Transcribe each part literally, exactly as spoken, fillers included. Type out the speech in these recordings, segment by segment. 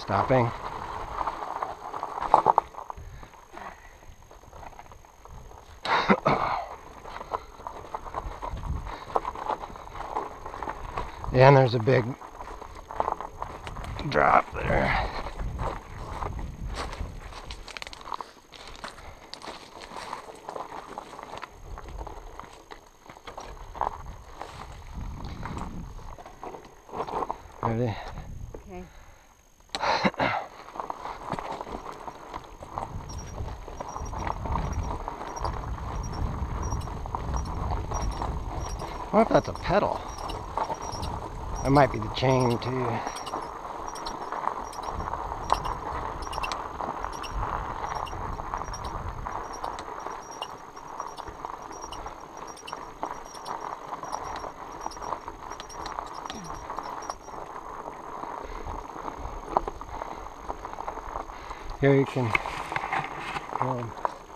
stopping. Yeah, and there's a big drop there. Ready? Okay. I wonder if that's a pedal. That might be the chain too. Here you can um,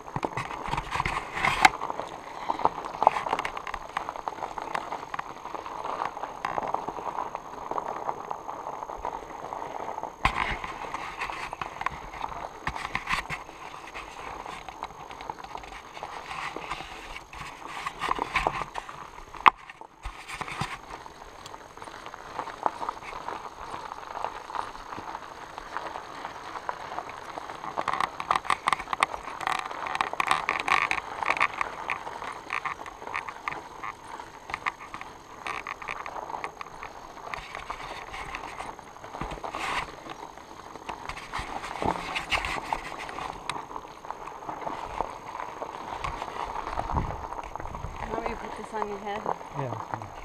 Want me to put this on your head? yeah.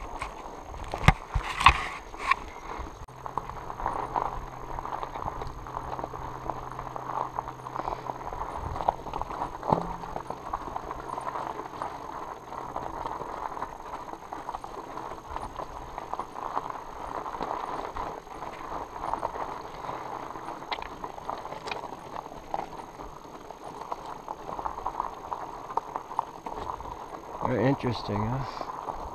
Very interesting, huh?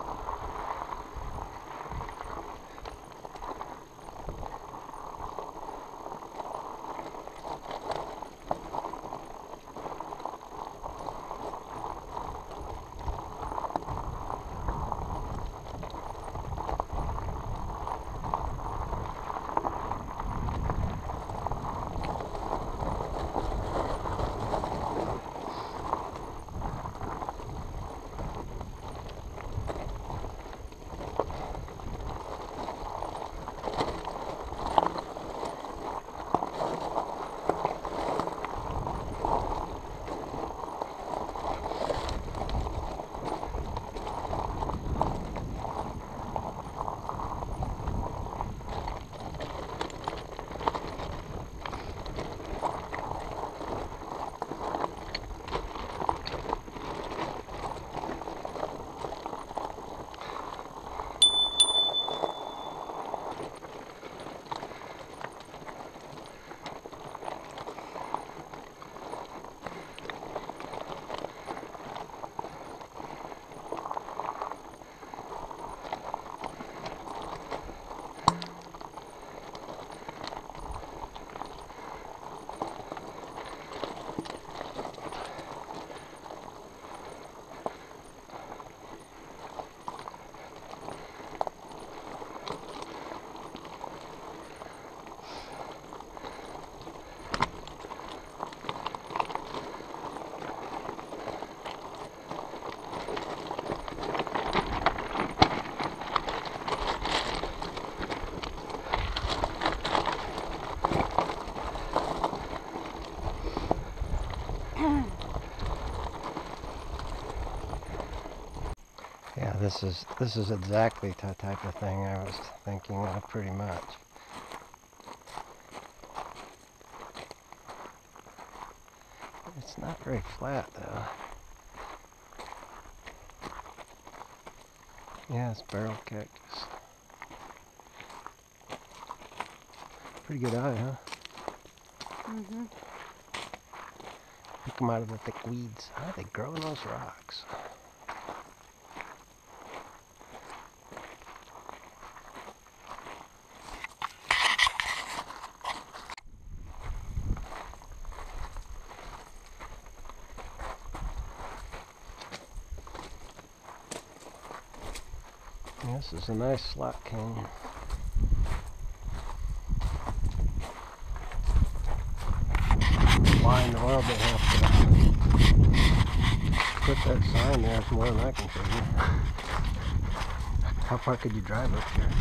Yeah, this is this is exactly the type of thing I was thinking of, pretty much. It's not very flat though. Yeah, it's barrel cactus. Pretty good eye, huh? Mm-hmm. Pick them out of the thick weeds. How do they grow in those rocks? This is a nice slot king. Why in the world they have to put that sign there is more than I can figure. How far could you drive up here?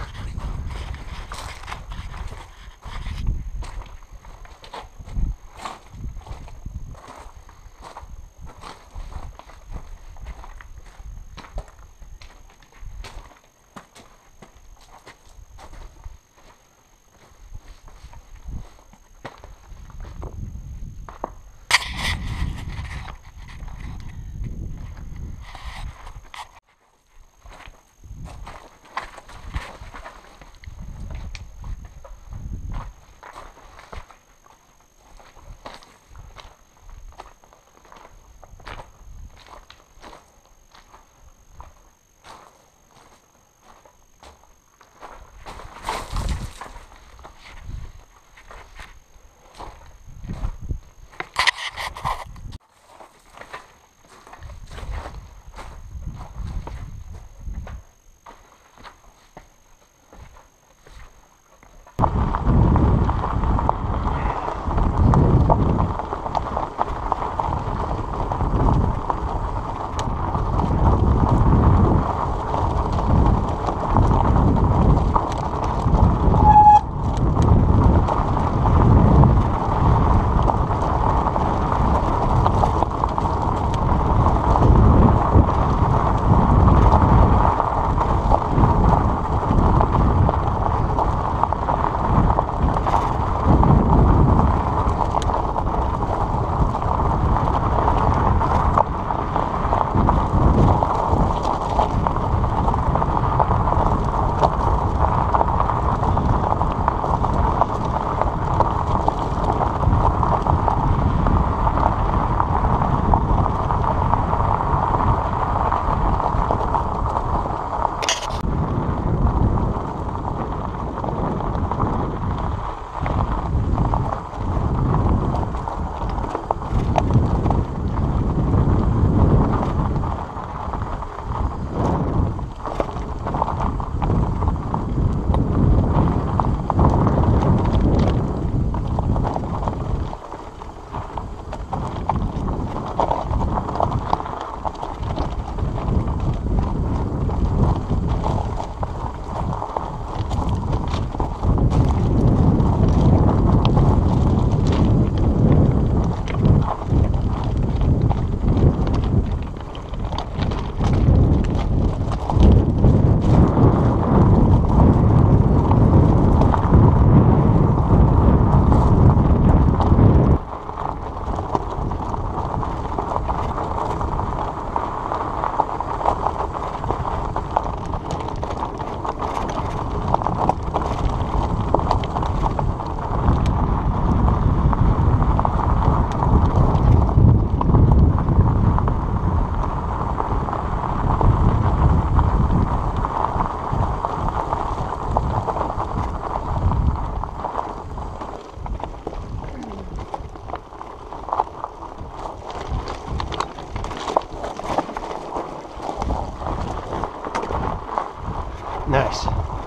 Nice.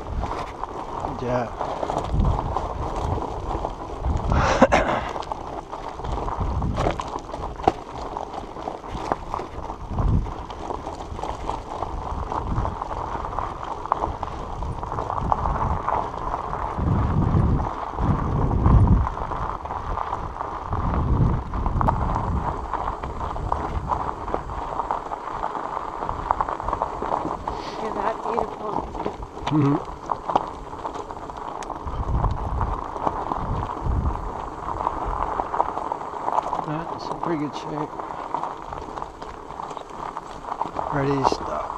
Good job. You're that beautiful. Mm-hmm. That's in pretty good shape. Ready to stop.